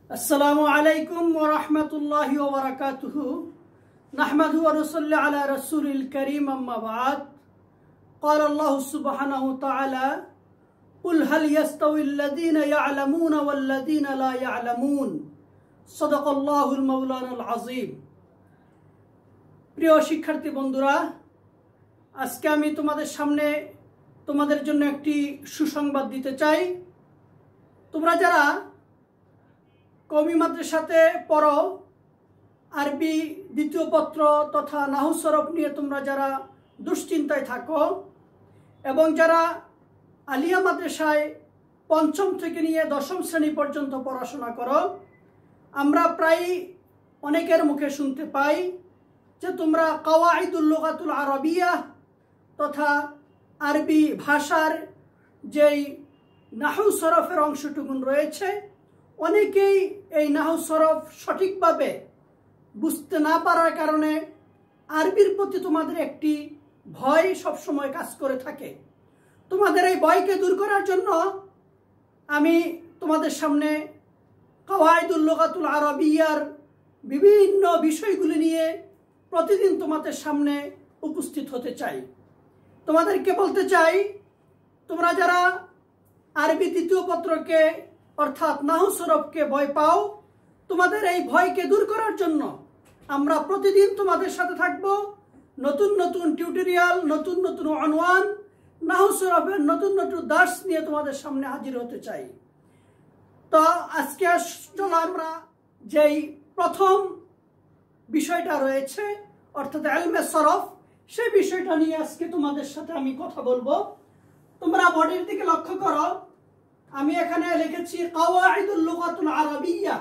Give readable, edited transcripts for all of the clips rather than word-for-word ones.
अस्सलामु अलैकुम व रहमतुल्लाहि व बरकातुहू नहमदुहु व नुसल्ली अला रसूलिल करीम अम्मा बाद क़ाल अल्लाहु सुब्हानहु व तआला कुल हल यस्तविल लज़ीना यअलमून वल लज़ीना ला यअलमून सदक़ल्लाहुल मौलानाल अज़ीम। প্রিয় শিক্ষার্থী বন্ধুরা, আজকে আমি তোমাদের সামনে তোমাদের জন্য একটি সুসংবাদ দিতে চাই। তোমরা যারা কওমি মাদ্রাসাতে পড়ো, আরবি দ্বিতীয় পত্র তথা নাহু সরফ নিয়ে তোমরা যারা দুশ্চিন্তায় থাকো এবং যারা আলিয়া মাদ্রাসায় পঞ্চম থেকে নিয়ে দশম শ্রেণী পর্যন্ত পড়াশোনা করো, আমরা প্রায় অনেকের মুখে শুনতে পাই যে তোমরা কাওয়াইদুল লুগাতুল আরবিয়া তথা আরবি ভাষার যেই নাহু সরফের অংশটুকুন রয়েছে, অনেকেই এই নাহু সরফ সঠিকভাবে বুঝতে না পারার কারণে আরবির প্রতি তোমাদের একটি ভয় সবসময় কাজ করে থাকে। তোমাদের এই ভয়কে দূর করার জন্য আমি তোমাদের সামনে কাওয়াইদুল লুগাতুল আরবিয়ার বিভিন্ন বিষয়গুলি নিয়ে প্রতিদিন তোমাদের সামনে উপস্থিত হতে চাই। তোমাদেরকে বলতে চাই, তোমরা যারা আরবি দ্বিতীয় পত্রকে অর্থাৎ নাহু সরফকে ভয় পাও, তোমাদের এই ভয়কে দূর করার জন্য আমরা প্রতিদিন তোমাদের সাথে থাকব। নতুন নতুন টিউটোরিয়াল, নতুন নতুন অনওয়ান, নাহু সরফের নতুন নতুন দার্স নিয়ে তোমাদের সামনে হাজির হতে চাই। তো আজকে চলো আমরা যেই প্রথম বিষয়টা রয়েছে অর্থাৎ ইলমে সরফ, সেই বিষয়টা নিয়ে আজকে তোমাদের সাথে আমি কথা বলবো। তোমরা বোর্ডের দিকে লক্ষ্য করো, আমি এখানে লিখেছি কাওয়াইদুল লুগাতুল আরবিয়া,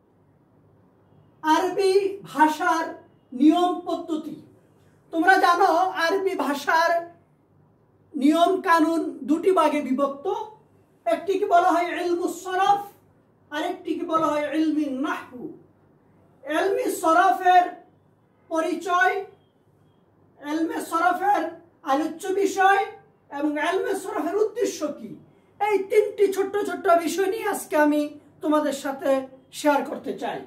আরবি ভাষার নিয়ম পদ্ধতি। তোমরা জানো আরবি ভাষার নিয়ম কানুন দুটি ভাগে বিভক্ত। একটিকে বলা হয় ইলমুস সরফ, আরেকটিকে বলা হয় ইলমিন নাহু। ইলমি সরফের পরিচয়, ইলমে সরফের আলোচ্য বিষয় এবং ইলমে সরফের উদ্দেশ্য কি, এই তিনটি ছোট্ট ছোট্ট বিষয় নিয়ে আজকে আমি তোমাদের সাথে শেয়ার করতে চাই।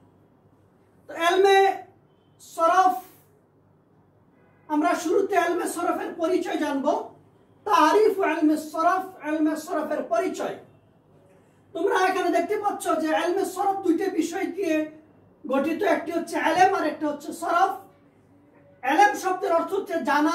তো ইলমে সরফ, আমরা শুরুতে ইলমে সরফের পরিচয় জানবো। তারিফ ইলমে সরফ, ইলমে সরফের পরিচয়। তোমরা এখানে দেখতে পাচ্ছ যে ইলমে সরফ দুইটা বিষয় দিয়ে গঠিত, একটি হচ্ছে ইলম আর একটা হচ্ছে সরফ। ইলম শব্দের অর্থ হচ্ছে জানা,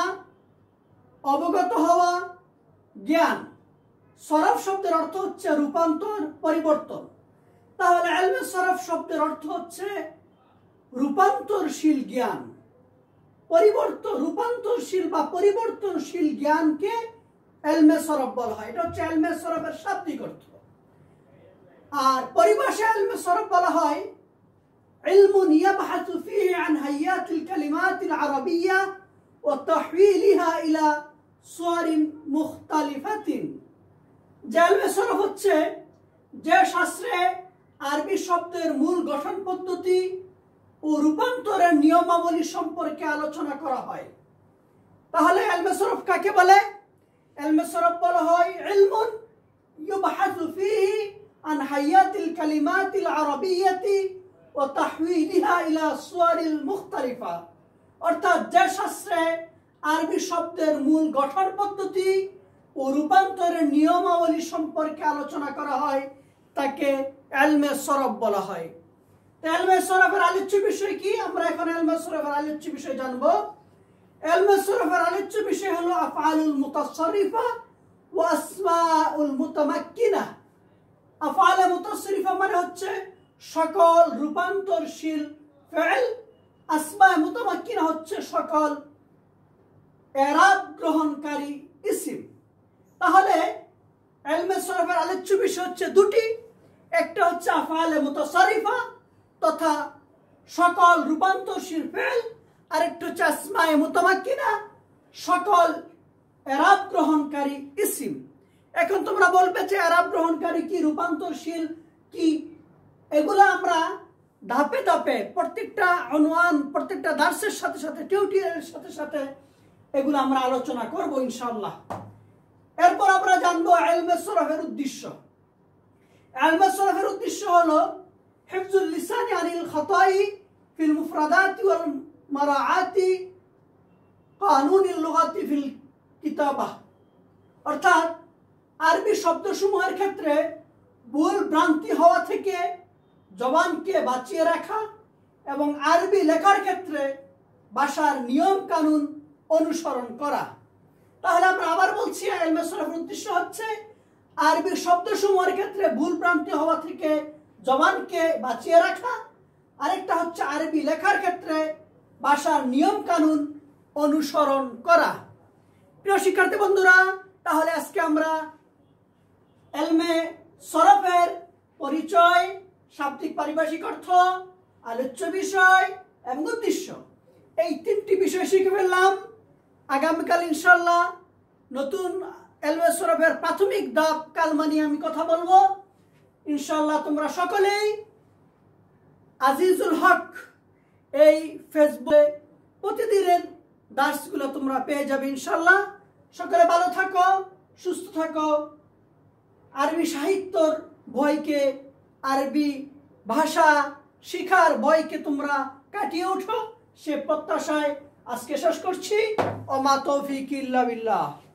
অবগত হওয়া, জ্ঞান। সরফ শব্দের অর্থ হচ্ছে রূপান্তর, পরিবর্তন। তাহলে ইলমে সরফ শব্দের অর্থ হচ্ছে রূপান্তরশীল জ্ঞান। রূপান্তরশীল বা পরিবর্তনশীল জ্ঞানকে ইলমে সরফ বলা হয়। এটা হচ্ছে ইলমে সরফের শাব্দিক অর্থ। আর পরিভাষায় ইলমে সরফ বলা হয় ইলমুন ইয়াবহাসু ফীহি আন হাইয়াতিল কালিমাতিল আরাবিয়্যা ওয়া তাহওয়িলিহা ইলা সুওয়ারিন মুখতালিফাতিন। ইলমে সরফ হচ্ছে যে শাস্ত্রে আরবি শব্দের মূল গঠন পদ্ধতি ও রূপান্তরের নিয়মাবলী সম্পর্কে আলোচনা করা হয়। তাহলে ইলমে সরফ কাকে বলে? ইলমে সরফ বলা হয় ইলমুন ইউবহাসু ফীহি আন হাইয়াতিল কালিমাতিল আরাবিয়্যাতি ওয়া তাহওয়িলিহা ইলা সুওয়ারিল মুখতালিফা। অর্থাৎ যে শাস্ত্রে আরবি শব্দের মূল গঠন পদ্ধতি ও রূপান্তরের নিয়মাবলী সম্পর্কে আলোচনা করা হয় তাকে ইলমে সরফ বলা হয়। ইলমে সরফের আলোচ্য বিষয় কি? আমরা এখন ইলমে সরফের আলোচ্য বিষয় জানবো। ইলমে সরফের আলোচ্য বিষয় হলো আফআলুল মুতাসাররিফা ওয়া আসমাউল মুতামাক্কিনা। আফআল মুতাসাররিফা মানে হচ্ছে সকল রূপান্তরশীল ফিল, আসমা মুতামাক্কিনা হচ্ছে সকল ইরাব গ্রহণকারী ইসিম। তাহলে ইলমে সরফের আলোচ্য বিষয় হচ্ছে দুটি, একটা হচ্ছে আফআল মুতাসাররিফা তথা সকল রূপান্তরশীল ফিল, আরেকটা হচ্ছে আসমায়ে মুতামাক্কিনা সকল ইরাব গ্রহণকারী ইসিম। এখন তোমরা বলবে যে ইরাব গ্রহণকারী কি, রূপান্তরশীল কি? এগুলো আমরা ধাপে ধাপে প্রত্যেকটা অনওয়ান, প্রত্যেকটা দার্সের সাথে সাথে, টিউটোরিয়ালের সাথে সাথে এগুলো আমরা আলোচনা করব ইনশাআল্লাহ। এরপর আমরা জানবো ইলমে সরফের উদ্দেশ্য। ইলমে সরফের উদ্দেশ্য হলো হিফজুল লিসানি আনিল খতাই ফিল মুফরাদাতি ওয়াল মারাআতি কানুনিল লুগাতি ফিল কিতাবাহ, অর্থাৎ আরবি শব্দসমূহের ক্ষেত্রে ভুল ভ্রান্তি হওয়া থেকে জবানকে বাঁচিয়ে রাখা এবং আরবি লেখার ক্ষেত্রে ভাষার নিয়ম কানুন অনুসরণ করা। তাহলে আমরা আবার বলছি, ইলমে সরফের উদ্দেশ্য হচ্ছে আরবি শব্দসমূহের ক্ষেত্রে ভুল ভ্রান্তি হওয়া থেকে জবানকে বাঁচিয়ে রাখা, আরেকটা হচ্ছে আরবি লেখার ক্ষেত্রে ভাষার নিয়ম কানুন অনুসরণ করা। প্রিয় শিক্ষার্থী বন্ধুরা, তাহলে আজকে আমরা ইলমে সরফের পরিচয়, শাব্দিক পারিভাষিক অর্থ, আলোচ্য বিষয় এবং উদ্দেশ্য, এই তিনটি বিষয় শিখে ফেললাম। আগামীকাল ইনশাআল্লাহ নতুন ইলমে সরফের প্রাথমিক ধাপ কালমা নিয়ে আমি কথা বলবো। ইনশাআল্লাহ তোমরা সকলেই আজিজুল হক এই ফেসবুকে প্রতিদিনের দার্সগুলো তোমরা পেয়ে যাবে ইনশাআল্লাহ। সকলে ভালো থাকো, সুস্থ থাকো, আরবি সাহিত্যর ভয়কে, আরবি ভাষা শিখার ভয়কে তোমরা কাটিয়ে ওঠো, সে প্রত্যাশায় আজকে শেষ করছি। ওমা তৌফিক ইল্লা বিল্লাহ।